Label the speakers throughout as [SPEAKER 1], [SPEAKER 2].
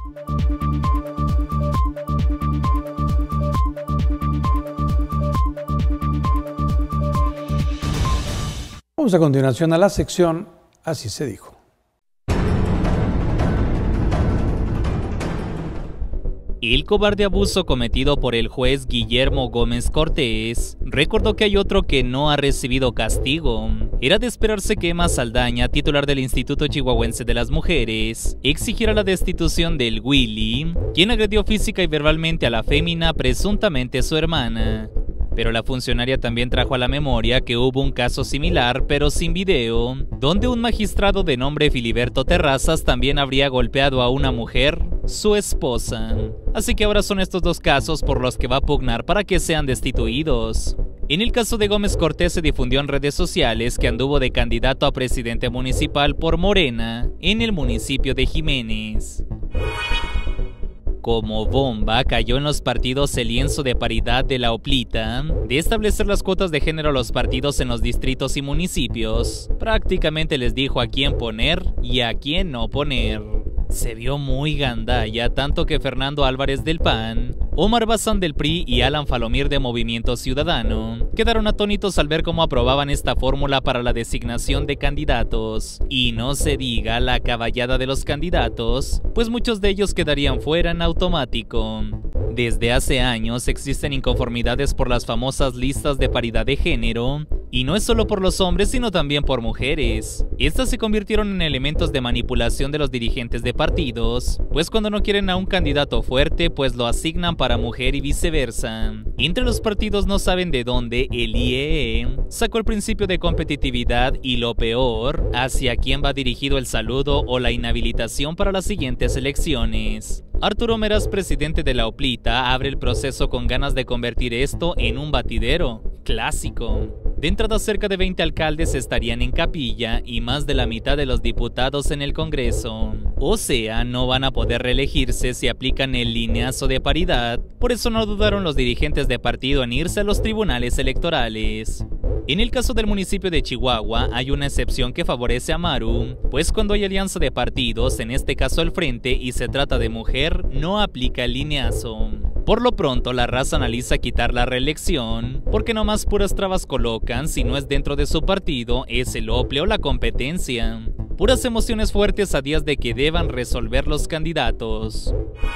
[SPEAKER 1] Vamos a continuación a la sección Así se dijo.
[SPEAKER 2] El cobarde abuso cometido por el juez Guillermo Gómez Cortés recordó que hay otro que no ha recibido castigo. Era de esperarse que Emma Saldaña, titular del Instituto Chihuahuense de las Mujeres, exigiera la destitución del Willy, quien agredió física y verbalmente a la fémina, presuntamente su hermana. Pero la funcionaria también trajo a la memoria que hubo un caso similar, pero sin video, donde un magistrado de nombre Filiberto Terrazas también habría golpeado a una mujer, su esposa. Así que ahora son estos dos casos por los que va a pugnar para que sean destituidos. En el caso de Gómez Cortés se difundió en redes sociales que anduvo de candidato a presidente municipal por Morena en el municipio de Jiménez. Como bomba cayó en los partidos el lienzo de paridad de la Oplita de establecer las cuotas de género a los partidos en los distritos y municipios. Prácticamente les dijo a quién poner y a quién no poner. Se vio muy gandalla, tanto que Fernando Álvarez del PAN, Omar Bazán del PRI y Alan Falomir de Movimiento Ciudadano quedaron atónitos al ver cómo aprobaban esta fórmula para la designación de candidatos. Y no se diga la caballada de los candidatos, pues muchos de ellos quedarían fuera en automático. Desde hace años existen inconformidades por las famosas listas de paridad de género, y no es solo por los hombres sino también por mujeres. Estas se convirtieron en elementos de manipulación de los dirigentes de partidos, pues cuando no quieren a un candidato fuerte pues lo asignan para mujer y viceversa. Entre los partidos no saben de dónde el IEE sacó el principio de competitividad y lo peor, hacia quién va dirigido el saludo o la inhabilitación para las siguientes elecciones. Arturo Meraz, presidente de la Oplita, abre el proceso con ganas de convertir esto en un batidero clásico. De entrada, cerca de 20 alcaldes estarían en capilla y más de la mitad de los diputados en el Congreso. O sea, no van a poder reelegirse si aplican el lineazo de paridad. Por eso no dudaron los dirigentes de partido en irse a los tribunales electorales. En el caso del municipio de Chihuahua hay una excepción que favorece a Maru, pues cuando hay alianza de partidos, en este caso el Frente, y se trata de mujer, no aplica el lineazo. Por lo pronto, la raza analiza quitar la reelección, porque no más puras trabas colocan, si no es dentro de su partido, es el OPLE o la competencia. Puras emociones fuertes a días de que deban resolver los candidatos.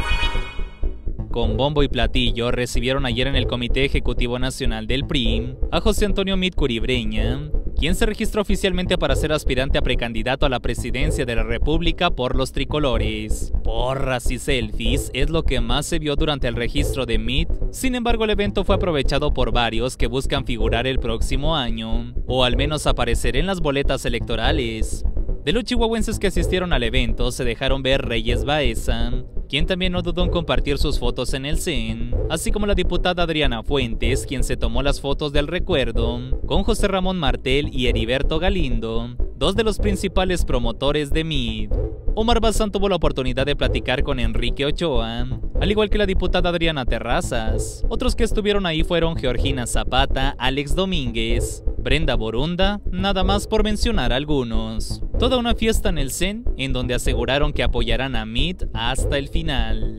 [SPEAKER 2] Con bombo y platillo recibieron ayer en el Comité Ejecutivo Nacional del PRI a José Antonio Meade Curibreña, quien se registró oficialmente para ser aspirante a precandidato a la presidencia de la República por los tricolores. Porras y selfies es lo que más se vio durante el registro de Meade. Sin embargo, el evento fue aprovechado por varios que buscan figurar el próximo año, o al menos aparecer en las boletas electorales. De los chihuahuenses que asistieron al evento se dejaron ver Reyes Baeza, quien también no dudó en compartir sus fotos en el CEN, así como la diputada Adriana Fuentes, quien se tomó las fotos del recuerdo, con José Ramón Martel y Heriberto Galindo, dos de los principales promotores de Meade. Omar Bazán tuvo la oportunidad de platicar con Enrique Ochoa, al igual que la diputada Adriana Terrazas. Otros que estuvieron ahí fueron Georgina Zapata, Alex Domínguez, Brenda Borunda, nada más por mencionar algunos. Toda una fiesta en el CEN, en donde aseguraron que apoyarán a Meade hasta el final.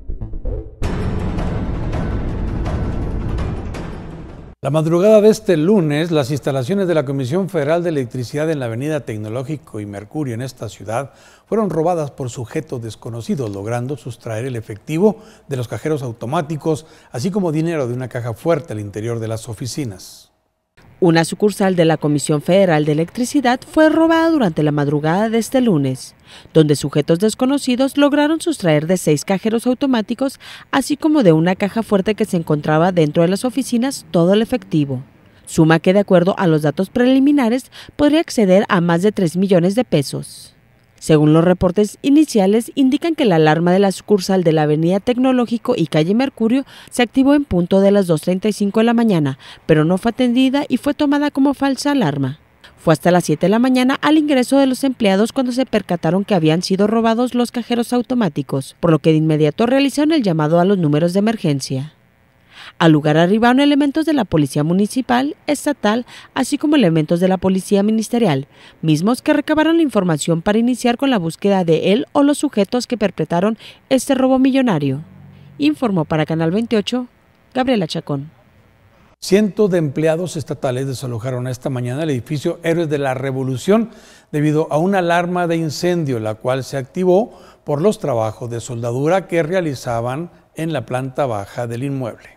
[SPEAKER 1] La madrugada de este lunes, las instalaciones de la Comisión Federal de Electricidad en la avenida Tecnológico y Mercurio en esta ciudad fueron robadas por sujetos desconocidos, logrando sustraer el efectivo de los cajeros automáticos, así como dinero de una caja fuerte al interior de las oficinas.
[SPEAKER 3] Una sucursal de la Comisión Federal de Electricidad fue robada durante la madrugada de este lunes, donde sujetos desconocidos lograron sustraer de 6 cajeros automáticos, así como de una caja fuerte que se encontraba dentro de las oficinas, todo el efectivo. Suma que, de acuerdo a los datos preliminares, podría acceder a más de 3 millones de pesos. Según los reportes iniciales, indican que la alarma de la sucursal de la Avenida Tecnológico y Calle Mercurio se activó en punto de las 2:35 de la mañana, pero no fue atendida y fue tomada como falsa alarma. Fue hasta las 7 de la mañana al ingreso de los empleados cuando se percataron que habían sido robados los cajeros automáticos, por lo que de inmediato realizaron el llamado a los números de emergencia. Al lugar arribaron elementos de la Policía Municipal, Estatal, así como elementos de la Policía Ministerial, mismos que recabaron la información para iniciar con la búsqueda de él o los sujetos que perpetraron este robo millonario. Informó para Canal 28, Gabriela Chacón.
[SPEAKER 1] Cientos de empleados estatales desalojaron esta mañana el edificio Héroes de la Revolución debido a una alarma de incendio, la cual se activó por los trabajos de soldadura que realizaban en la planta baja del inmueble.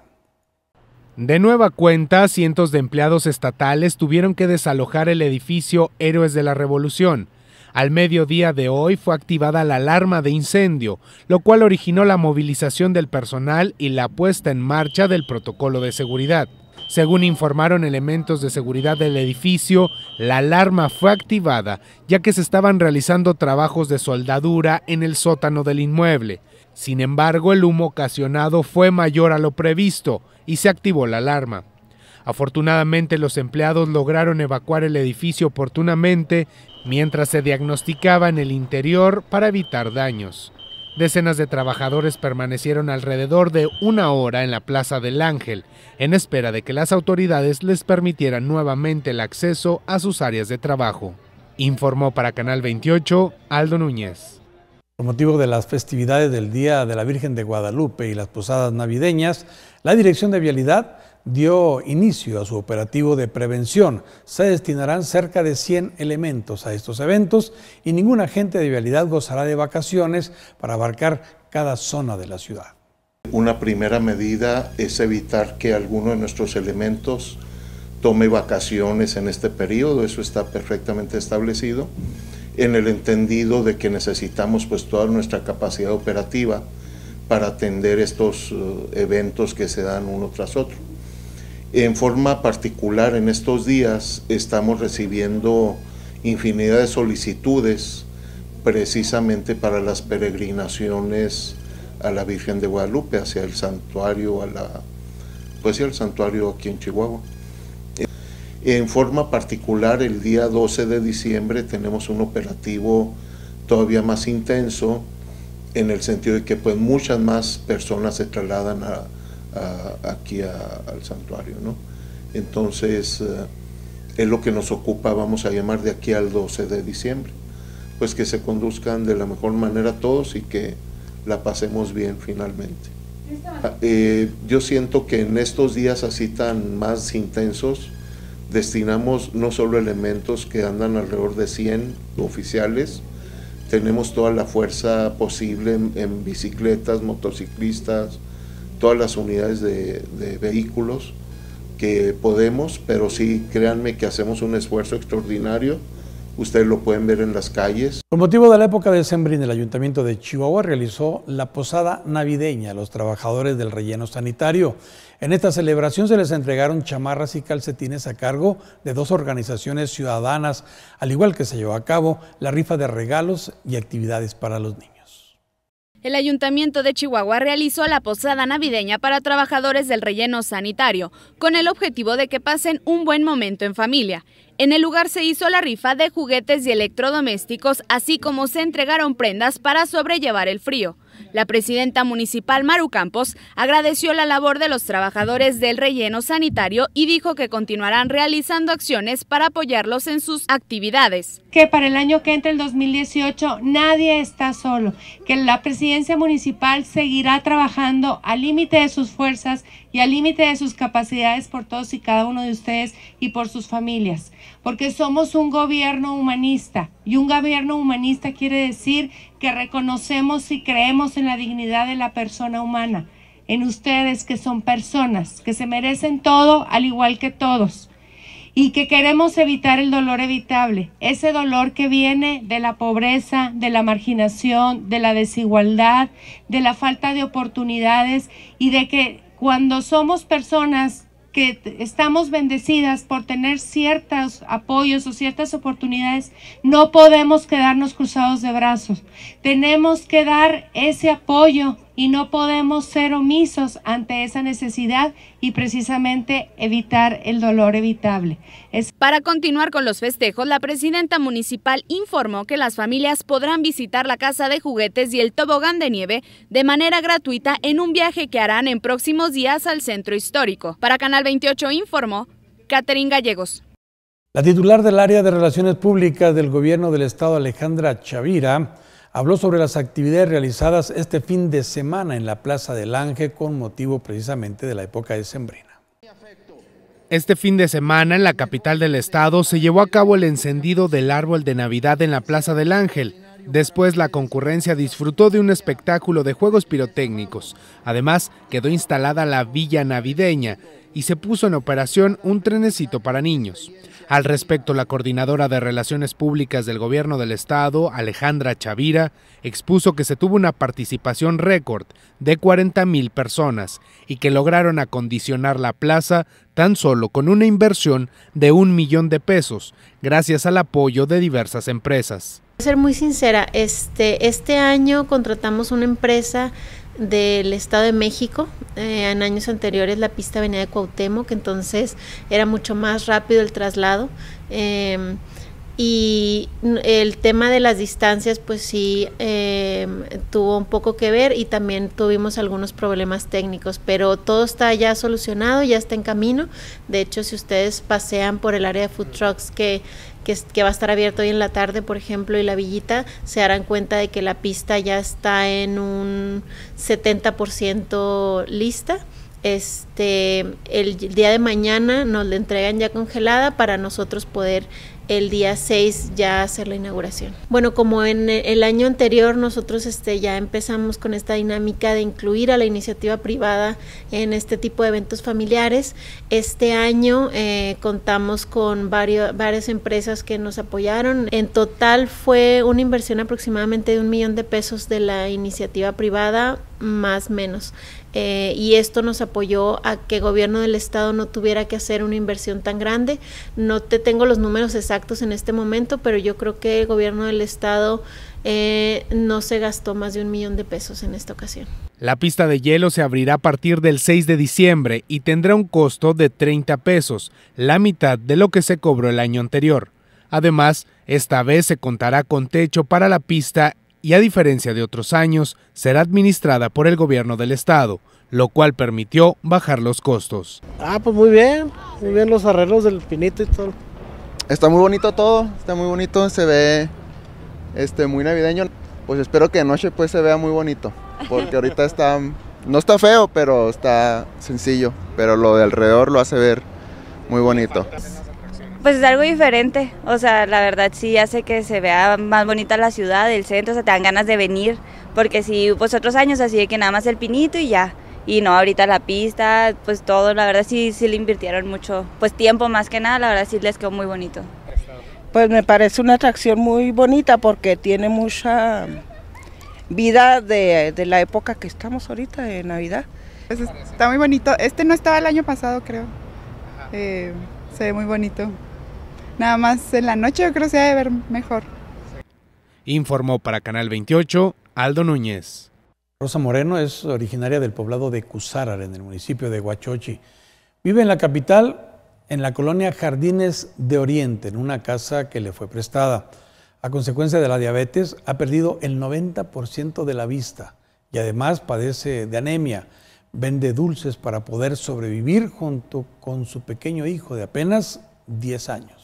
[SPEAKER 4] De nueva cuenta, cientos de empleados estatales tuvieron que desalojar el edificio Héroes de la Revolución. Al mediodía de hoy fue activada la alarma de incendio, lo cual originó la movilización del personal y la puesta en marcha del protocolo de seguridad. Según informaron elementos de seguridad del edificio, la alarma fue activada ya que se estaban realizando trabajos de soldadura en el sótano del inmueble. Sin embargo, el humo ocasionado fue mayor a lo previsto y se activó la alarma. Afortunadamente, los empleados lograron evacuar el edificio oportunamente mientras se diagnosticaba en el interior para evitar daños. Decenas de trabajadores permanecieron alrededor de 1 hora en la Plaza del Ángel, en espera de que las autoridades les permitieran nuevamente el acceso a sus áreas de trabajo. Informó para Canal 28, Aldo Núñez.
[SPEAKER 1] Por motivo de las festividades del Día de la Virgen de Guadalupe y las posadas navideñas, la Dirección de Vialidad dio inicio a su operativo de prevención. Se destinarán cerca de 100 elementos a estos eventos y ningún agente de vialidad gozará de vacaciones para abarcar cada zona de la ciudad.
[SPEAKER 5] Una primera medida es evitar que alguno de nuestros elementos tome vacaciones en este periodo, eso está perfectamente establecido, en el entendido de que necesitamos pues toda nuestra capacidad operativa para atender estos eventos que se dan uno tras otro. En forma particular, en estos días estamos recibiendo infinidad de solicitudes precisamente para las peregrinaciones a la Virgen de Guadalupe, hacia el santuario, el santuario aquí en Chihuahua. En forma particular, el día 12 de diciembre tenemos un operativo todavía más intenso, en el sentido de que pues muchas más personas se trasladan aquí al santuario, ¿no? Entonces es lo que nos ocupa, vamos a llamar de aquí al 12 de diciembre, pues que se conduzcan de la mejor manera todos y que la pasemos bien finalmente. Yo siento que en estos días así tan más intensos destinamos no solo elementos que andan alrededor de 100 oficiales, tenemos toda la fuerza posible en bicicletas, motociclistas, todas las unidades de vehículos que podemos, pero sí, créanme que hacemos un esfuerzo extraordinario. Ustedes lo pueden ver en las calles.
[SPEAKER 1] Con motivo de la época decembrina, el Ayuntamiento de Chihuahua realizó la posada navideña a los trabajadores del relleno sanitario. En esta celebración se les entregaron chamarras y calcetines a cargo de 2 organizaciones ciudadanas, al igual que se llevó a cabo la rifa de regalos y actividades para los niños.
[SPEAKER 6] El Ayuntamiento de Chihuahua realizó la posada navideña para trabajadores del relleno sanitario, con el objetivo de que pasen un buen momento en familia. En el lugar se hizo la rifa de juguetes y electrodomésticos, así como se entregaron prendas para sobrellevar el frío. La presidenta municipal Maru Campos agradeció la labor de los trabajadores del relleno sanitario y dijo que continuarán realizando acciones para apoyarlos en sus actividades.
[SPEAKER 7] Que para el año que entra, el 2018, nadie está solo, que la presidencia municipal seguirá trabajando al límite de sus fuerzas y al límite de sus capacidades por todos y cada uno de ustedes y por sus familias, porque somos un gobierno humanista, y un gobierno humanista quiere decir que reconocemos y creemos en la dignidad de la persona humana, en ustedes que son personas, que se merecen todo al igual que todos, y que queremos evitar el dolor evitable, ese dolor que viene de la pobreza, de la marginación, de la desigualdad, de la falta de oportunidades, y de que cuando somos personas que estamos bendecidas por tener ciertos apoyos o ciertas oportunidades, no podemos quedarnos cruzados de brazos. Tenemos que dar ese apoyo y no podemos ser omisos ante esa necesidad y precisamente evitar el dolor evitable.
[SPEAKER 6] Para continuar con los festejos, la presidenta municipal informó que las familias podrán visitar la casa de juguetes y el tobogán de nieve de manera gratuita en un viaje que harán en próximos días al centro histórico. Para Canal 28 informó Catherine Gallegos.
[SPEAKER 1] La titular del área de Relaciones Públicas del Gobierno del Estado, Alejandra Chavira, habló sobre las actividades realizadas este fin de semana en la Plaza del Ángel con motivo precisamente de la época decembrina.
[SPEAKER 4] Este fin de semana en la capital del estado se llevó a cabo el encendido del árbol de Navidad en la Plaza del Ángel. Después la concurrencia disfrutó de un espectáculo de juegos pirotécnicos. Además quedó instalada la villa navideña y se puso en operación un trenecito para niños. Al respecto, la coordinadora de Relaciones Públicas del Gobierno del Estado, Alejandra Chavira, expuso que se tuvo una participación récord de 40,000 personas y que lograron acondicionar la plaza tan solo con una inversión de $1 millón, gracias al apoyo de diversas empresas.
[SPEAKER 8] Voy a ser muy sincera, este año contratamos una empresa del Estado de México. En años anteriores la pista venía de Cuauhtémoc, entonces era mucho más rápido el traslado, y el tema de las distancias pues sí tuvo un poco que ver, y también tuvimos algunos problemas técnicos, pero todo está ya solucionado, ya está en camino. De hecho, si ustedes pasean por el área de food trucks que va a estar abierto hoy en la tarde, por ejemplo, y la villita, se darán cuenta de que la pista ya está en un 70% lista. El día de mañana nos la entregan ya congelada para nosotros poder el día 6 ya hacer la inauguración. Bueno, como en el año anterior nosotros ya empezamos con esta dinámica de incluir a la iniciativa privada en este tipo de eventos familiares. Este año contamos con varias empresas que nos apoyaron. En total fue una inversión aproximadamente de $1 millón de la iniciativa privada, más o menos. Y esto nos apoyó a que el Gobierno del Estado no tuviera que hacer una inversión tan grande. No te tengo los números exactos en este momento, pero yo creo que el Gobierno del Estado no se gastó más de $1 millón en esta ocasión.
[SPEAKER 4] La pista de hielo se abrirá a partir del 6 de diciembre y tendrá un costo de $30, la mitad de lo que se cobró el año anterior. Además, esta vez se contará con techo para la pista y, a diferencia de otros años, será administrada por el Gobierno del Estado, lo cual permitió bajar los costos.
[SPEAKER 9] Pues muy bien los arreglos del pinito y todo.
[SPEAKER 10] Está muy bonito todo, está muy bonito, se ve muy navideño. Pues espero que de noche pues se vea muy bonito, porque ahorita no está feo, pero está sencillo, pero lo de alrededor lo hace ver muy bonito.
[SPEAKER 11] Pues es algo diferente, o sea, la verdad sí hace que se vea más bonita la ciudad, el centro, o sea, te dan ganas de venir, porque sí, pues otros años así de que nada más el pinito y ya, y no, ahorita la pista, pues todo, la verdad sí le invirtieron mucho, pues tiempo más que nada, la verdad sí les quedó muy bonito.
[SPEAKER 12] Pues me parece una atracción muy bonita porque tiene mucha vida de la época que estamos ahorita, de Navidad.
[SPEAKER 13] Pues está muy bonito, no estaba el año pasado creo, se ve muy bonito. Nada más en la noche yo creo que se debe ver mejor.
[SPEAKER 4] Informó para Canal 28, Aldo Núñez.
[SPEAKER 1] Rosa Moreno es originaria del poblado de Cusárare, en el municipio de Huachochi. Vive en la capital, en la colonia Jardines de Oriente, en una casa que le fue prestada. A consecuencia de la diabetes, ha perdido el 90% de la vista y además padece de anemia. Vende dulces para poder sobrevivir junto con su pequeño hijo de apenas 10 años.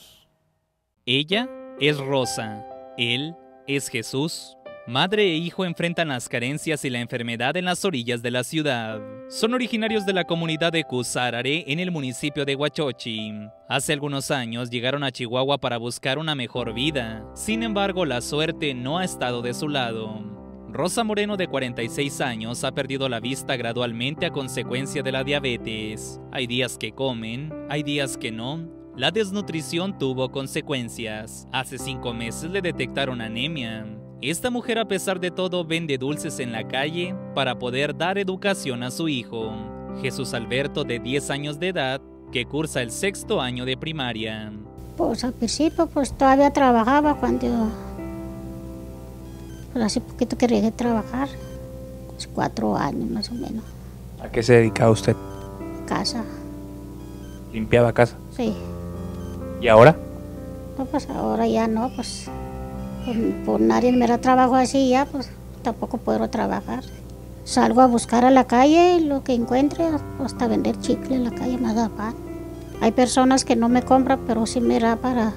[SPEAKER 2] Ella es Rosa, él es Jesús. Madre e hijo enfrentan las carencias y la enfermedad en las orillas de la ciudad. Son originarios de la comunidad de Cusárare en el municipio de Huachochi. Hace algunos años llegaron a Chihuahua para buscar una mejor vida. Sin embargo, la suerte no ha estado de su lado. Rosa Moreno, de 46 años, ha perdido la vista gradualmente a consecuencia de la diabetes. Hay días que comen, hay días que no. La desnutrición tuvo consecuencias. Hace 5 meses le detectaron anemia. Esta mujer, a pesar de todo, vende dulces en la calle para poder dar educación a su hijo, Jesús Alberto, de 10 años de edad, que cursa el 6º año de primaria.
[SPEAKER 14] Pues al principio pues todavía trabajaba cuando hace poquito que llegué a trabajar. 4 años más o menos.
[SPEAKER 15] ¿A qué se dedicaba usted?
[SPEAKER 14] Casa.
[SPEAKER 15] ¿Limpiaba casa?
[SPEAKER 14] Sí.
[SPEAKER 15] ¿Y ahora?
[SPEAKER 14] No, pues ahora ya no, pues por nadie me da trabajo así ya, pues tampoco puedo trabajar. Salgo a buscar a la calle lo que encuentre, hasta vender chicle en la calle más da pan. Hay personas que no me compran, pero sí me da para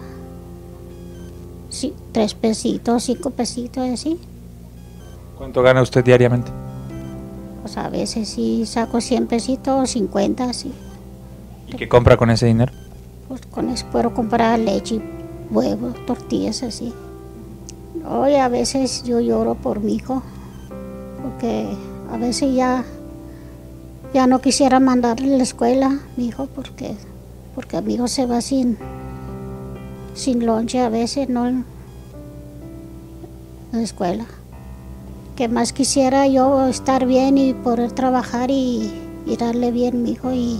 [SPEAKER 14] 3 pesitos, 5 pesitos, así.
[SPEAKER 15] ¿Cuánto gana usted diariamente?
[SPEAKER 14] Pues a veces sí saco 100 pesitos, 50, así.
[SPEAKER 15] ¿Y qué compra con ese dinero?
[SPEAKER 14] Pues con eso puedo comprar leche, huevos, tortillas, así. Hoy a veces yo lloro por mi hijo, porque a veces ya no quisiera mandarle a la escuela, mi hijo, porque mi hijo se va sin lonche a veces, no en la escuela. Que más quisiera yo estar bien y poder trabajar y darle bien a mi hijo y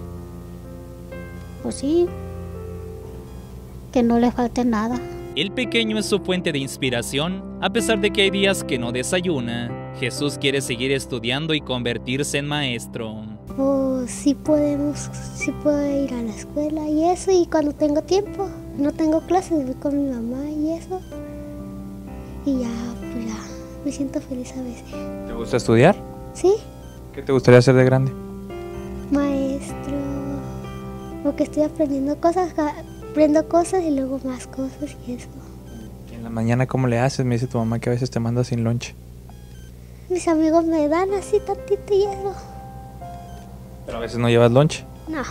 [SPEAKER 14] pues sí, que no le falte nada.
[SPEAKER 2] El pequeño es su fuente de inspiración, a pesar de que hay días que no desayuna. Jesús quiere seguir estudiando y convertirse en maestro.
[SPEAKER 14] Pues sí puedo ir a la escuela y eso, y cuando tengo tiempo, no tengo clases, voy con mi mamá y eso. Y ya, pues ya, me siento feliz a veces.
[SPEAKER 15] ¿Te gusta estudiar?
[SPEAKER 14] Sí.
[SPEAKER 15] ¿Qué te gustaría hacer de grande?
[SPEAKER 14] Maestro, porque estoy aprendiendo cosas, aprendo cosas y luego más cosas y eso.
[SPEAKER 15] ¿Y en la mañana cómo le haces? Me dice tu mamá que a veces te manda sin lonche.
[SPEAKER 14] Mis amigos me dan así tantito y eso.
[SPEAKER 15] ¿Pero a veces no llevas lonche?
[SPEAKER 14] No.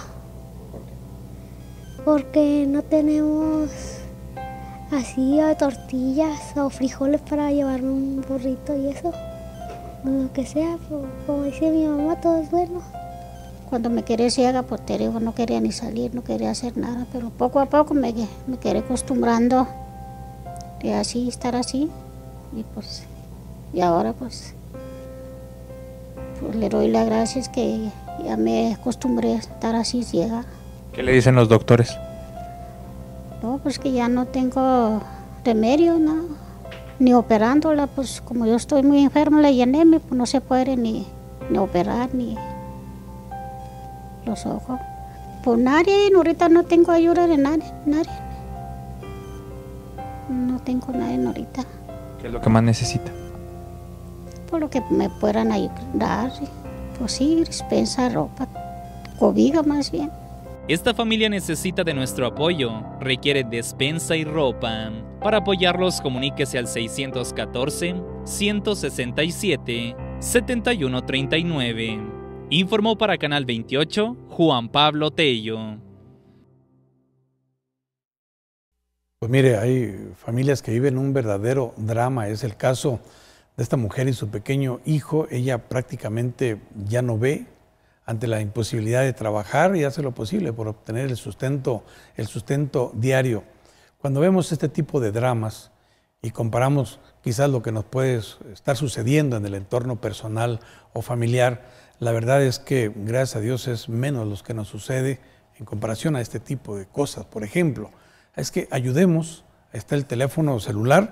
[SPEAKER 14] Porque no tenemos así tortillas o frijoles para llevarme un burrito y eso. Lo que sea, como dice mi mamá, todo es bueno. Cuando me quedé ciega, pues te digo, no quería ni salir, no quería hacer nada, pero poco a poco me quedé acostumbrando de así, estar así. Y ahora pues le doy las gracias que ya me acostumbré a estar así ciega.
[SPEAKER 15] ¿Qué le dicen los doctores?
[SPEAKER 14] No, pues que ya no tengo remedio, no, ni operándola, pues como yo estoy muy enferma, la llené, pues no se puede ni operar, ni los ojos. Pues nadie, ahorita no tengo ayuda de nadie. No tengo nadie ahorita.
[SPEAKER 15] ¿Qué es lo que más necesita?
[SPEAKER 14] Por lo que me puedan ayudar, pues sí, despensa, ropa, cobija más bien.
[SPEAKER 2] Esta familia necesita de nuestro apoyo, requiere despensa y ropa. Para apoyarlos, comuníquese al 614-167-7139. Informó para Canal 28, Juan Pablo Tello.
[SPEAKER 1] Pues mire, hay familias que viven un verdadero drama. Es el caso de esta mujer y su pequeño hijo. Ella prácticamente ya no ve, ante la imposibilidad de trabajar, y hace lo posible por obtener el sustento diario. Cuando vemos este tipo de dramas y comparamos quizás lo que nos puede estar sucediendo en el entorno personal o familiar, la verdad es que, gracias a Dios, es menos lo que nos sucede en comparación a este tipo de cosas. Por ejemplo, es que ayudemos. Está el teléfono celular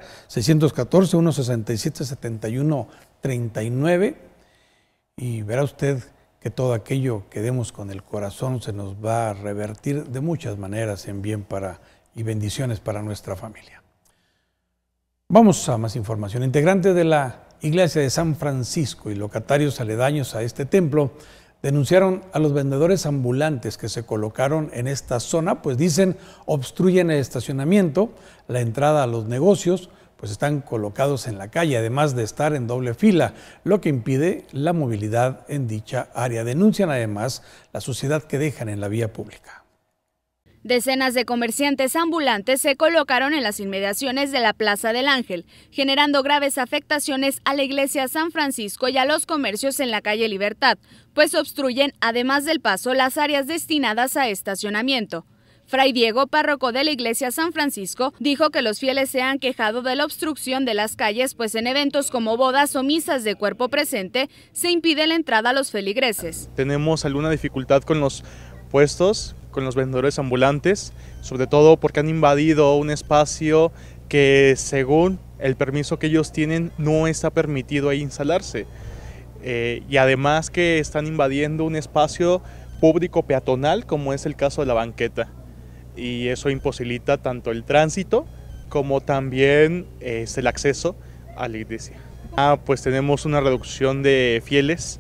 [SPEAKER 1] 614-167-7139 y verá usted que todo aquello que demos con el corazón se nos va a revertir de muchas maneras en bien y bendiciones para nuestra familia. Vamos a más información. Integrantes de la Iglesia de San Francisco y locatarios aledaños a este templo denunciaron a los vendedores ambulantes que se colocaron en esta zona, pues dicen obstruyen el estacionamiento, la entrada a los negocios, pues están colocados en la calle, además de estar en doble fila, lo que impide la movilidad en dicha área. Denuncian además la suciedad que dejan en la vía pública.
[SPEAKER 6] Decenas de comerciantes ambulantes se colocaron en las inmediaciones de la Plaza del Ángel, generando graves afectaciones a la Iglesia San Francisco y a los comercios en la calle Libertad, pues obstruyen, además del paso, las áreas destinadas a estacionamiento. Fray Diego, párroco de la Iglesia San Francisco, dijo que los fieles se han quejado de la obstrucción de las calles, pues en eventos como bodas o misas de cuerpo presente se impide la entrada a los feligreses.
[SPEAKER 16] Tenemos alguna dificultad con los puestos, con los vendedores ambulantes, sobre todo porque han invadido un espacio que según el permiso que ellos tienen no está permitido ahí instalarse. y además que están invadiendo un espacio público peatonal como es el caso de la banqueta, y eso imposibilita tanto el tránsito como también el acceso a la iglesia. Pues tenemos una reducción de fieles,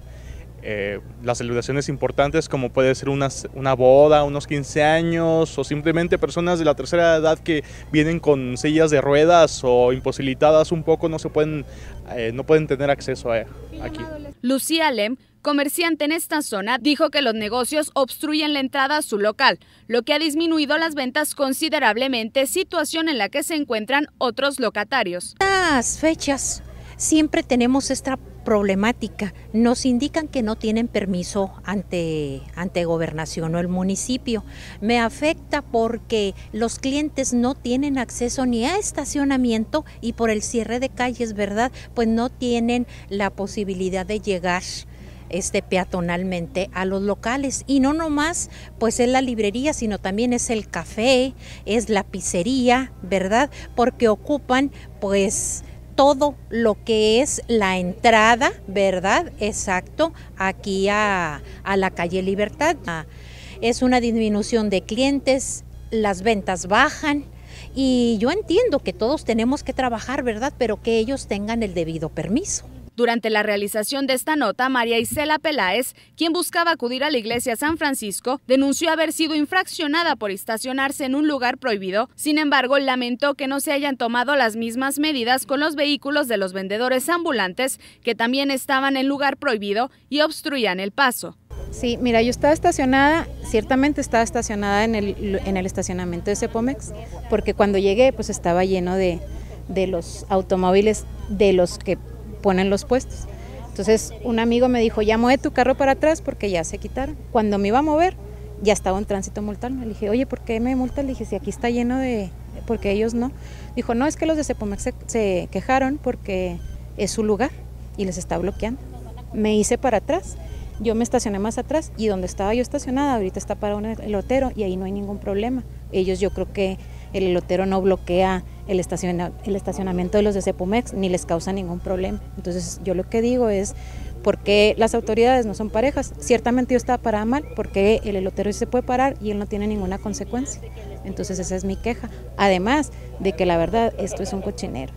[SPEAKER 16] las celebraciones importantes como puede ser una boda, unos 15 años o simplemente personas de la tercera edad que vienen con sillas de ruedas o imposibilitadas un poco no pueden tener acceso aquí.
[SPEAKER 6] Lucía Lem, comerciante en esta zona, dijo que los negocios obstruyen la entrada a su local, lo que ha disminuido las ventas considerablemente, situación en la que se encuentran otros locatarios.
[SPEAKER 17] Las fechas siempre tenemos esta problemática, nos indican que no tienen permiso ante gobernación o el municipio. Me afecta porque los clientes no tienen acceso ni a estacionamiento y por el cierre de calles, ¿verdad? Pues no tienen la posibilidad de llegar peatonalmente a los locales, y no nomás pues es la librería, sino también es el café, es la pizzería, ¿verdad? Porque ocupan pues todo lo que es la entrada, ¿verdad? Exacto, aquí a la calle Libertad. Es una disminución de clientes, las ventas bajan y yo entiendo que todos tenemos que trabajar, ¿verdad? Pero que ellos tengan el debido permiso.
[SPEAKER 6] Durante la realización de esta nota, María Isela Peláez, quien buscaba acudir a la iglesia San Francisco, denunció haber sido infraccionada por estacionarse en un lugar prohibido. Sin embargo, lamentó que no se hayan tomado las mismas medidas con los vehículos de los vendedores ambulantes, que también estaban en lugar prohibido y obstruían el paso.
[SPEAKER 18] Sí, mira, yo estaba estacionada, ciertamente estaba estacionada en el estacionamiento de Cepomex, porque cuando llegué pues estaba lleno de los automóviles de los que ponen los puestos. Entonces un amigo me dijo, ya mueve tu carro para atrás porque ya se quitaron. Cuando me iba a mover, ya estaba en tránsito multando. Le dije, oye, ¿por qué me multan? Le dije, si aquí está lleno porque ellos no. Dijo, no, es que los de Cepomex se quejaron porque es su lugar y les está bloqueando. Me hice para atrás, yo me estacioné más atrás y donde estaba yo estacionada, ahorita está para un elotero y ahí no hay ningún problema. Ellos, yo creo que el elotero no bloquea el estacionamiento de los de Cepomex ni les causa ningún problema. Entonces yo lo que digo es, ¿por qué las autoridades no son parejas? Ciertamente yo estaba parada mal, porque el elotero sí se puede parar y él no tiene ninguna consecuencia. Entonces esa es mi queja. Además de que la verdad esto es un cochinero.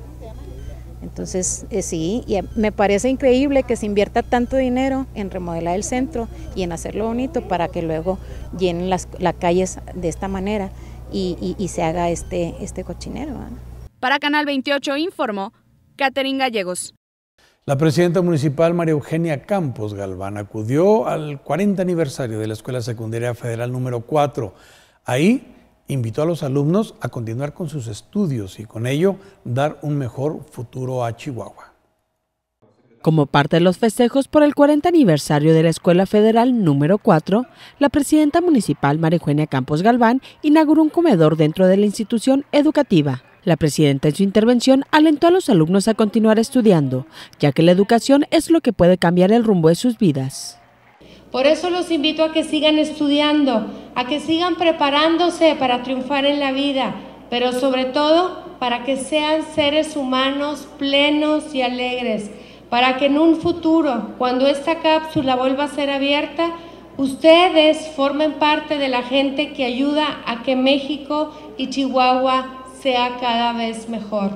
[SPEAKER 18] Entonces sí, y me parece increíble que se invierta tanto dinero en remodelar el centro y en hacerlo bonito para que luego llenen las calles de esta manera. Y se haga este cochinero, ¿no?
[SPEAKER 6] Para Canal 28 informó Catherine Gallegos.
[SPEAKER 1] La presidenta municipal María Eugenia Campos Galván acudió al 40 aniversario de la Escuela Secundaria Federal número 4. Ahí invitó a los alumnos a continuar con sus estudios y con ello dar un mejor futuro a Chihuahua.
[SPEAKER 3] Como parte de los festejos por el 40 aniversario de la Escuela Federal número 4, la presidenta municipal María Eugenia Campos Galván inauguró un comedor dentro de la institución educativa. La presidenta en su intervención alentó a los alumnos a continuar estudiando, ya que la educación es lo que puede cambiar el rumbo de sus vidas.
[SPEAKER 7] Por eso los invito a que sigan estudiando, a que sigan preparándose para triunfar en la vida, pero sobre todo para que sean seres humanos plenos y alegres, para que en un futuro, cuando esta cápsula vuelva a ser abierta, ustedes formen parte de la gente que ayuda a que México y Chihuahua sea cada vez mejor.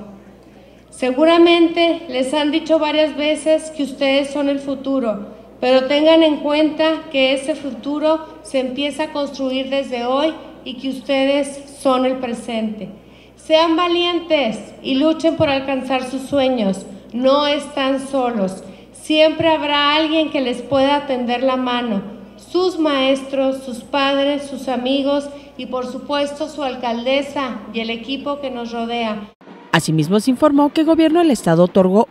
[SPEAKER 7] Seguramente les han dicho varias veces que ustedes son el futuro, pero tengan en cuenta que ese futuro se empieza a construir desde hoy y que ustedes son el presente. Sean valientes y luchen por alcanzar sus sueños. No están solos, siempre habrá alguien que les pueda tender la mano, sus maestros, sus padres, sus amigos y por supuesto su alcaldesa y el equipo que nos rodea.
[SPEAKER 3] Asimismo se informó que el gobierno del estado otorgó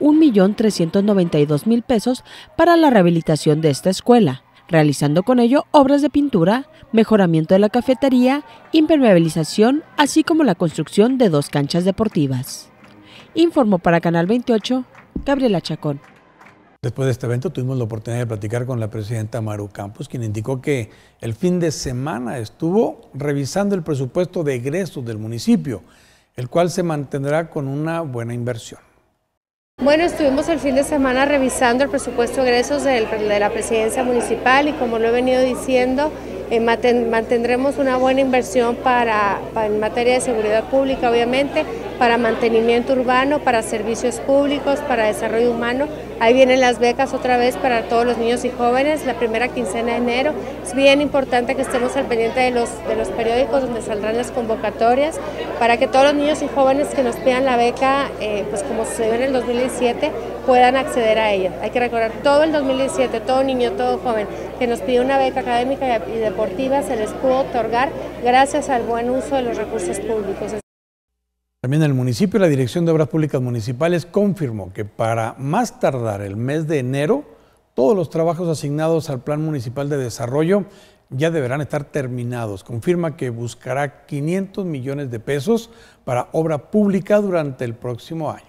[SPEAKER 3] 1.392.000 pesos para la rehabilitación de esta escuela, realizando con ello obras de pintura, mejoramiento de la cafetería, impermeabilización, así como la construcción de 2 canchas deportivas. Informó para Canal 28, Gabriela Chacón.
[SPEAKER 1] Después de este evento tuvimos la oportunidad de platicar con la presidenta Maru Campos, quien indicó que el fin de semana estuvo revisando el presupuesto de egresos del municipio, el cual se mantendrá con una buena inversión.
[SPEAKER 7] Bueno, estuvimos el fin de semana revisando el presupuesto de egresos de la presidencia municipal y como lo he venido diciendo, mantendremos una buena inversión en materia de seguridad pública, obviamente, para mantenimiento urbano, para servicios públicos, para desarrollo humano. Ahí vienen las becas otra vez para todos los niños y jóvenes, la primera quincena de enero. Es bien importante que estemos al pendiente de los periódicos donde saldrán las convocatorias, para que todos los niños y jóvenes que nos pidan la beca, pues como sucedió en el 2017, puedan acceder a ella. Hay que recordar, todo el 2017, todo niño, todo joven que nos pide una beca académica y deportiva se les pudo otorgar gracias al buen uso de los recursos públicos.
[SPEAKER 1] También en el municipio, la Dirección de Obras Públicas Municipales confirmó que para más tardar el mes de enero, todos los trabajos asignados al Plan Municipal de Desarrollo ya deberán estar terminados. Confirma que buscará 500 millones de pesos para obra pública durante el próximo año.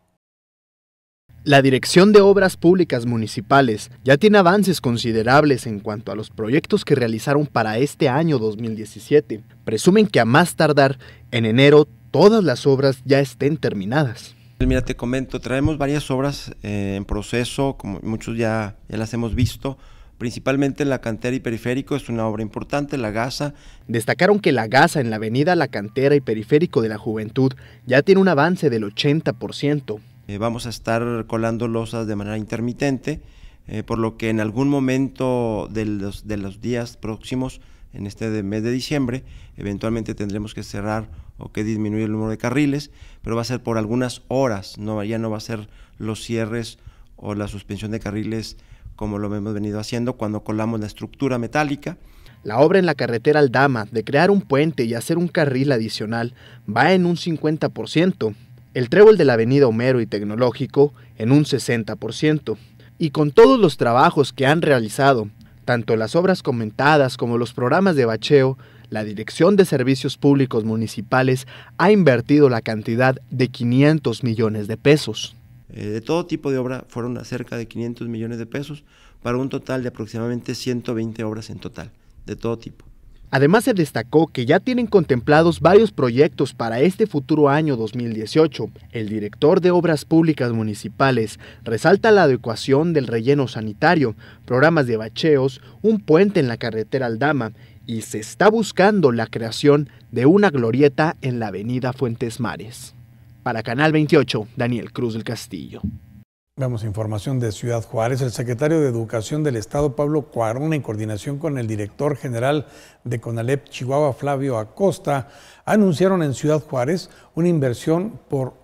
[SPEAKER 19] La Dirección de Obras Públicas Municipales ya tiene avances considerables en cuanto a los proyectos que realizaron para este año 2017. Presumen que a más tardar en enero todas las obras ya estén terminadas.
[SPEAKER 20] Mira, te comento, traemos varias obras en proceso, como muchos ya las hemos visto, principalmente en la Cantera y Periférico, es una obra importante, la gasa.
[SPEAKER 19] Destacaron que la gasa en la avenida La Cantera y Periférico de la Juventud ya tiene un avance del 80%.
[SPEAKER 20] Vamos a estar colando losas de manera intermitente, por lo que en algún momento de los días próximos, en este mes de diciembre, eventualmente tendremos que cerrar o que disminuir el número de carriles, pero va a ser por algunas horas, ya no va a ser los cierres o la suspensión de carriles como lo hemos venido haciendo cuando colamos la estructura metálica.
[SPEAKER 19] La obra en la carretera Aldama de crear un puente y hacer un carril adicional va en un 50%, el trébol de la avenida Homero y Tecnológico en un 60%, y con todos los trabajos que han realizado, tanto las obras comentadas como los programas de bacheo, la Dirección de Servicios Públicos Municipales ha invertido la cantidad de 500 millones de pesos.
[SPEAKER 20] De todo tipo de obra fueron cerca de 500 millones de pesos para un total de aproximadamente 120 obras en total, de todo tipo.
[SPEAKER 19] Además se destacó que ya tienen contemplados varios proyectos para este futuro año 2018. El director de Obras Públicas Municipales resalta la adecuación del relleno sanitario, programas de bacheos, un puente en la carretera Aldama y se está buscando la creación de una glorieta en la avenida Fuentes Mares. Para Canal 28, Daniel Cruz del Castillo.
[SPEAKER 1] Veamos información de Ciudad Juárez. El secretario de Educación del Estado, Pablo Cuarón, en coordinación con el director general de CONALEP Chihuahua, Flavio Acosta, anunciaron en Ciudad Juárez una inversión por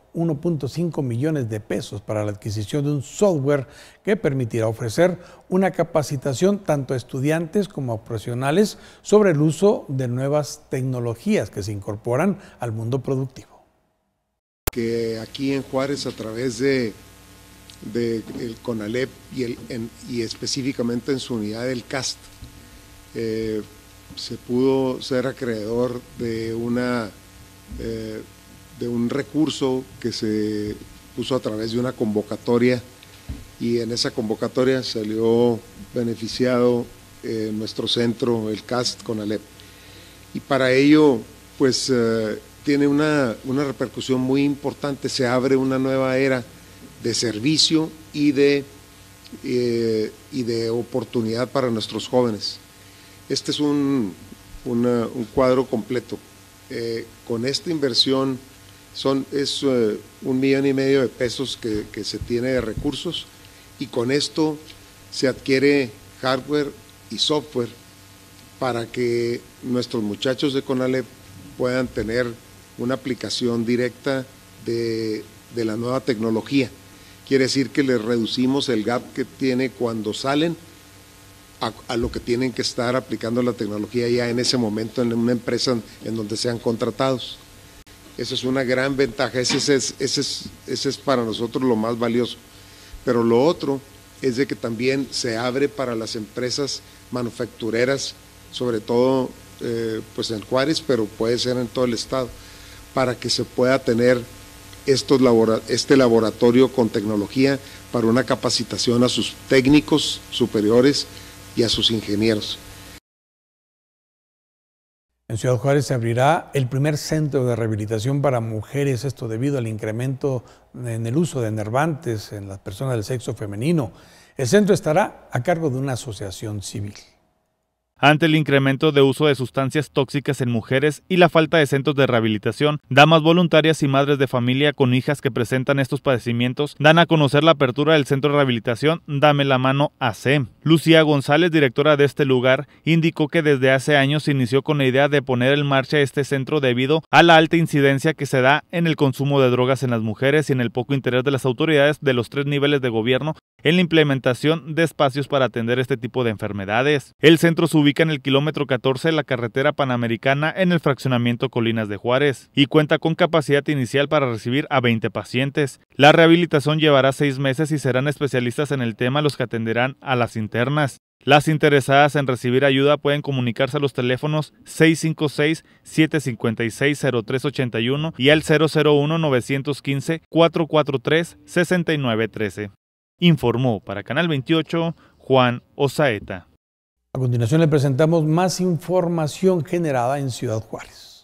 [SPEAKER 1] 1.5 millones de pesos para la adquisición de un software que permitirá ofrecer una capacitación tanto a estudiantes como a profesionales sobre el uso de nuevas tecnologías que se incorporan al mundo productivo.
[SPEAKER 21] Que aquí en Juárez, a través de el CONALEP y específicamente en su unidad del CAST, se pudo ser acreedor de un recurso que se puso a través de una convocatoria, y en esa convocatoria salió beneficiado nuestro centro, el CAST CONALEP, y para ello pues tiene una repercusión muy importante. Se abre una nueva era de servicio y de oportunidad para nuestros jóvenes. Este es un cuadro completo. Con esta inversión es 1,5 millones de pesos que se tiene de recursos, y con esto se adquiere hardware y software para que nuestros muchachos de CONALEP puedan tener una aplicación directa de la nueva tecnología. Quiere decir que les reducimos el gap que tiene cuando salen a lo que tienen que estar aplicando la tecnología ya en ese momento en una empresa en donde sean contratados. Esa es una gran ventaja, ese es para nosotros lo más valioso. Pero lo otro es de que también se abre para las empresas manufactureras, sobre todo pues en Juárez, pero puede ser en todo el estado, para que se pueda tener este laboratorio con tecnología para una capacitación a sus técnicos superiores y a sus ingenieros.
[SPEAKER 1] En Ciudad Juárez se abrirá el primer centro de rehabilitación para mujeres, esto debido al incremento en el uso de enervantes en las personas del sexo femenino. El centro estará a cargo de una asociación civil.
[SPEAKER 5] Ante el incremento de uso de sustancias tóxicas en mujeres y la falta de centros de rehabilitación, damas voluntarias y madres de familia con hijas que presentan estos padecimientos dan a conocer la apertura del centro de rehabilitación Dame la Mano AC. Lucía González, directora de este lugar, indicó que desde hace años se inició con la idea de poner en marcha este centro debido a la alta incidencia que se da en el consumo de drogas en las mujeres y en el poco interés de las autoridades de los 3 niveles de gobierno en la implementación de espacios para atender este tipo de enfermedades. El centro se ubica en el kilómetro 14 de la carretera panamericana en el fraccionamiento Colinas de Juárez y cuenta con capacidad inicial para recibir a 20 pacientes. La rehabilitación llevará 6 meses y serán especialistas en el tema los que atenderán a las internas. Las interesadas en recibir ayuda pueden comunicarse a los teléfonos 656-756-0381 y al 001-915-443-6913. Informó para Canal 28 Juan Osaeta.
[SPEAKER 1] A continuación le presentamos más información generada en Ciudad Juárez.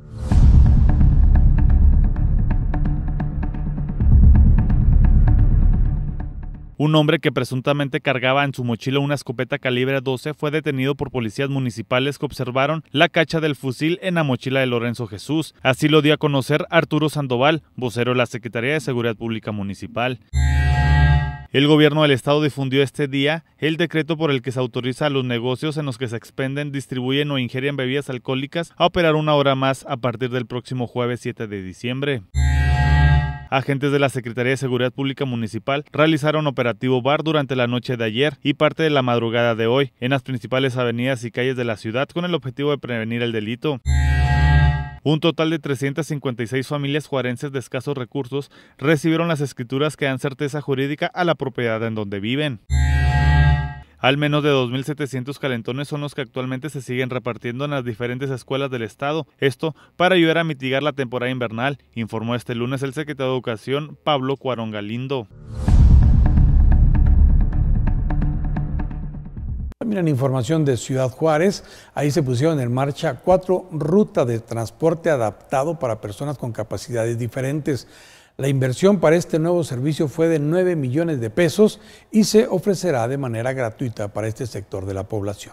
[SPEAKER 5] Un hombre que presuntamente cargaba en su mochila una escopeta calibre 12 fue detenido por policías municipales que observaron la cacha del fusil en la mochila de Lorenzo Jesús. Así lo dio a conocer Arturo Sandoval, vocero de la Secretaría de Seguridad Pública Municipal. El gobierno del estado difundió este día el decreto por el que se autoriza a los negocios en los que se expenden, distribuyen o ingieren bebidas alcohólicas a operar 1 hora más a partir del próximo jueves 7 de diciembre. Agentes de la Secretaría de Seguridad Pública Municipal realizaron operativo bar durante la noche de ayer y parte de la madrugada de hoy en las principales avenidas y calles de la ciudad con el objetivo de prevenir el delito. Un total de 356 familias juarenses de escasos recursos recibieron las escrituras que dan certeza jurídica a la propiedad en donde viven. Al menos de 2.700 calentones son los que actualmente se siguen repartiendo en las diferentes escuelas del estado. Esto para ayudar a mitigar la temporada invernal, informó este lunes el secretario de Educación, Pablo Cuarón Galindo.
[SPEAKER 1] También en información de Ciudad Juárez, ahí se pusieron en marcha 4 rutas de transporte adaptado para personas con capacidades diferentes. La inversión para este nuevo servicio fue de 9 millones de pesos y se ofrecerá de manera gratuita para este sector de la población.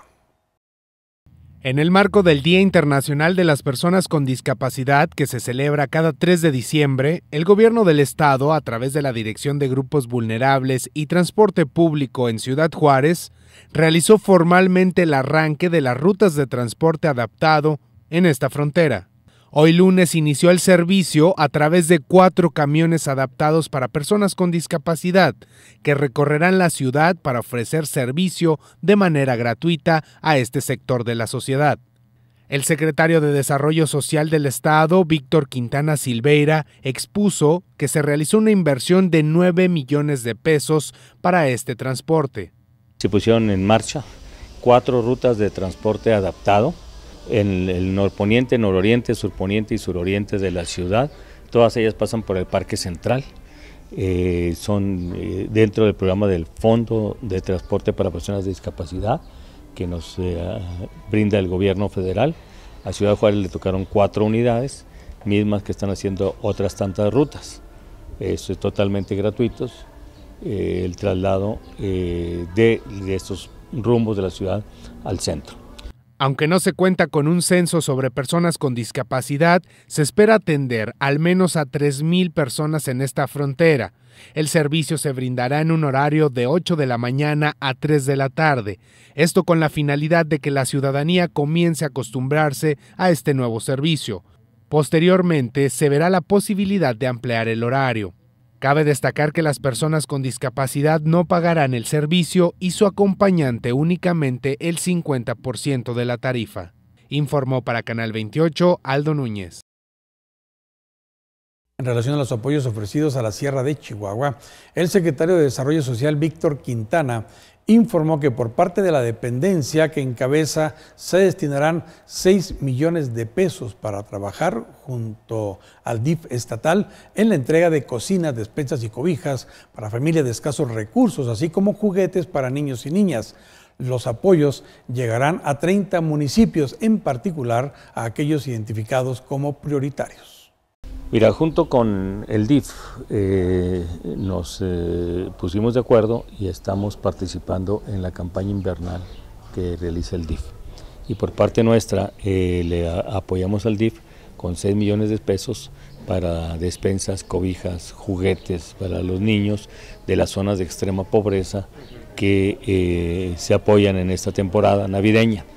[SPEAKER 4] En el marco del Día Internacional de las Personas con Discapacidad, que se celebra cada 3 de diciembre, el Gobierno del Estado, a través de la Dirección de Grupos Vulnerables y Transporte Público en Ciudad Juárez, realizó formalmente el arranque de las rutas de transporte adaptado en esta frontera. Hoy lunes inició el servicio a través de 4 camiones adaptados para personas con discapacidad que recorrerán la ciudad para ofrecer servicio de manera gratuita a este sector de la sociedad. El secretario de Desarrollo Social del Estado, Víctor Quintana Silveira, expuso que se realizó una inversión de 9 millones de pesos para este transporte.
[SPEAKER 22] Se pusieron en marcha 4 rutas de transporte adaptado en el norponiente, nororiente, surponiente y suroriente de la ciudad. Todas ellas pasan por el Parque Central. Son dentro del programa del Fondo de Transporte para Personas de Discapacidad que nos brinda el gobierno federal. A Ciudad Juárez le tocaron 4 unidades, mismas que están haciendo otras tantas rutas. Eso es totalmente gratuito, el traslado de estos rumbos de la ciudad al centro.
[SPEAKER 4] Aunque no se cuenta con un censo sobre personas con discapacidad, se espera atender al menos a 3,000 personas en esta frontera. El servicio se brindará en un horario de 8 de la mañana a 3 de la tarde. Esto con la finalidad de que la ciudadanía comience a acostumbrarse a este nuevo servicio. Posteriormente, se verá la posibilidad de ampliar el horario. Cabe destacar que las personas con discapacidad no pagarán el servicio y su acompañante únicamente el 50% de la tarifa. Informó para Canal 28 Aldo Núñez.
[SPEAKER 1] En relación a los apoyos ofrecidos a la Sierra de Chihuahua, el secretario de Desarrollo Social, Víctor Quintana, informó que por parte de la dependencia que encabeza se destinarán 6 millones de pesos para trabajar junto al DIF estatal en la entrega de cocinas, despensas y cobijas para familias de escasos recursos, así como juguetes para niños y niñas. Los apoyos llegarán a 30 municipios, en particular a aquellos identificados como prioritarios.
[SPEAKER 22] Mira, junto con el DIF nos pusimos de acuerdo y estamos participando en la campaña invernal que realiza el DIF. Y por parte nuestra le apoyamos al DIF con 6 millones de pesos para despensas, cobijas, juguetes para los niños de las zonas de extrema pobreza que se apoyan en esta temporada navideña.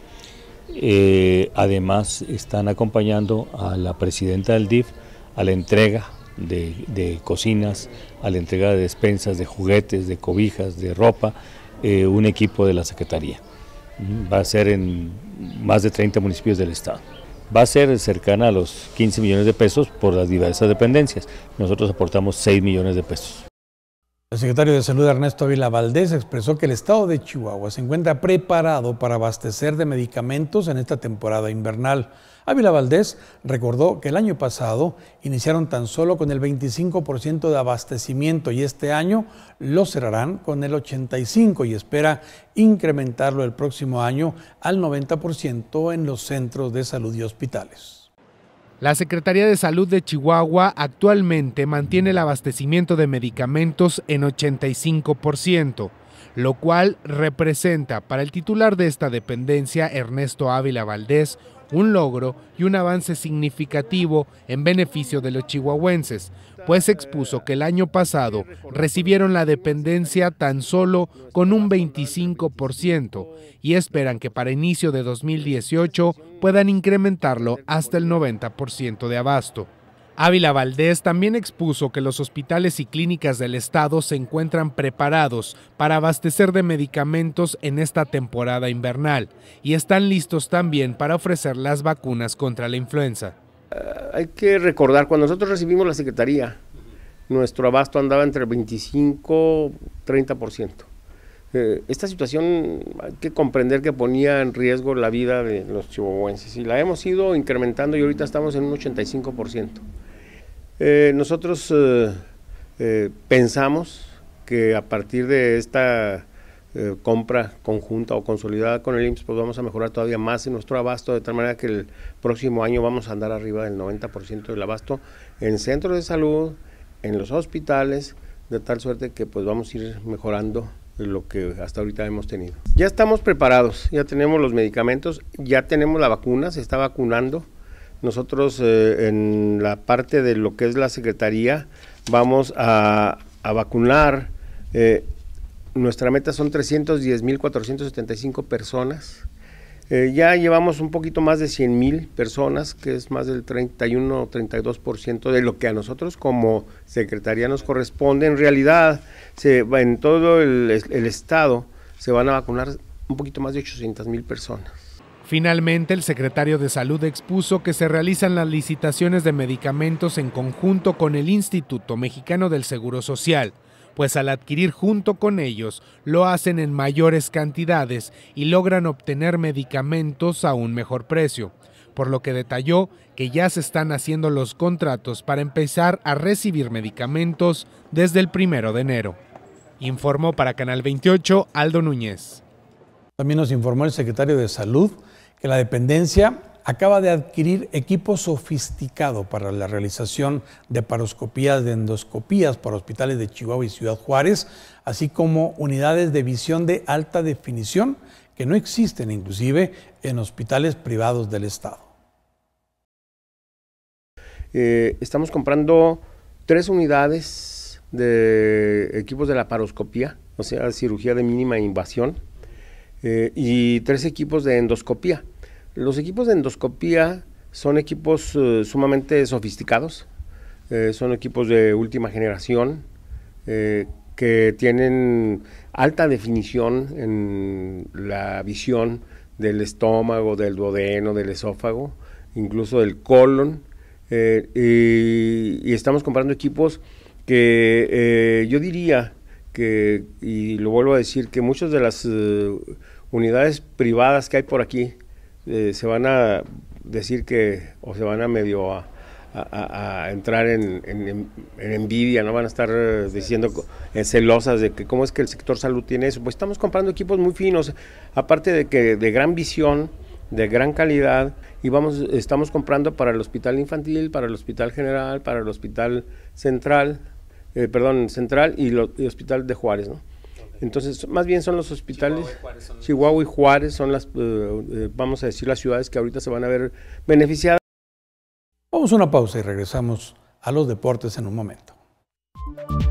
[SPEAKER 22] Además están acompañando a la presidenta del DIF a la entrega de cocinas, a la entrega de despensas, de juguetes, de cobijas, de ropa, un equipo de la Secretaría. Va a ser en más de 30 municipios del estado. Va a ser cercana a los 15 millones de pesos por las diversas dependencias. Nosotros aportamos 6 millones de pesos.
[SPEAKER 1] El secretario de Salud, Ernesto Ávila Valdés, expresó que el estado de Chihuahua se encuentra preparado para abastecer de medicamentos en esta temporada invernal. Ávila Valdés recordó que el año pasado iniciaron tan solo con el 25% de abastecimiento y este año lo cerrarán con el 85% y espera incrementarlo el próximo año al 90% en los centros de salud y hospitales.
[SPEAKER 4] La Secretaría de Salud de Chihuahua actualmente mantiene el abastecimiento de medicamentos en 85%, lo cual representa para el titular de esta dependencia, Ernesto Ávila Valdés, un logro y un avance significativo en beneficio de los chihuahuenses, pues expuso que el año pasado recibieron la dependencia tan solo con un 25% y esperan que para inicio de 2018 puedan incrementarlo hasta el 90% de abasto. Ávila Valdés también expuso que los hospitales y clínicas del estado se encuentran preparados para abastecer de medicamentos en esta temporada invernal y están listos también para ofrecer las vacunas contra la influenza.
[SPEAKER 8] Hay que recordar, cuando nosotros recibimos la Secretaría, nuestro abasto andaba entre 25 y 30%. Esta situación hay que comprender que ponía en riesgo la vida de los chihuahuenses y la hemos ido incrementando y ahorita estamos en un 85%. Nosotros pensamos que a partir de esta compra conjunta o consolidada con el IMSS, pues vamos a mejorar todavía más en nuestro abasto, de tal manera que el próximo año vamos a andar arriba del 90% del abasto en centros de salud, en los hospitales, de tal suerte que pues vamos a ir mejorando lo que hasta ahorita hemos tenido. Ya estamos preparados, ya tenemos los medicamentos, ya tenemos la vacuna, se está vacunando. Nosotros en la parte de lo que es la Secretaría vamos a vacunar, nuestra meta son 310,475 personas, ya llevamos un poquito más de 100,000 personas, que es más del 31 o 32% de lo que a nosotros como Secretaría nos corresponde. En realidad, en todo el estado se van a vacunar un poquito más de 800,000 personas.
[SPEAKER 4] Finalmente, el secretario de Salud expuso que se realizan las licitaciones de medicamentos en conjunto con el Instituto Mexicano del Seguro Social, pues al adquirir junto con ellos lo hacen en mayores cantidades y logran obtener medicamentos a un mejor precio, por lo que detalló que ya se están haciendo los contratos para empezar a recibir medicamentos desde el 1 de enero. Informó para Canal 28, Aldo Núñez.
[SPEAKER 1] También nos informó el secretario de Salud que la dependencia acaba de adquirir equipo sofisticado para la realización de paroscopías, de endoscopías para hospitales de Chihuahua y Ciudad Juárez, así como unidades de visión de alta definición que no existen inclusive en hospitales privados del estado.
[SPEAKER 8] Estamos comprando 3 unidades de equipos de laparoscopía, o sea, cirugía de mínima invasión, y 3 equipos de endoscopía. Los equipos de endoscopía son equipos sumamente sofisticados, son equipos de última generación que tienen alta definición en la visión del estómago, del duodeno, del esófago, incluso del colon, y estamos comprando equipos que yo diría que, y lo vuelvo a decir, que muchas de las unidades privadas que hay por aquí se van a decir que, o se van a medio a entrar en envidia, no van a estar diciendo celosas de que cómo es que el sector salud tiene eso. Pues estamos comprando equipos muy finos, aparte de que de gran visión, de gran calidad, y estamos comprando para el hospital infantil, para el hospital general, para el hospital central y el hospital de Juárez, ¿no? Entonces, más bien son los hospitales, Chihuahua y Juárez son las, vamos a decir, las ciudades que ahorita se van a ver beneficiadas.
[SPEAKER 1] Vamos a una pausa y regresamos a los deportes en un momento.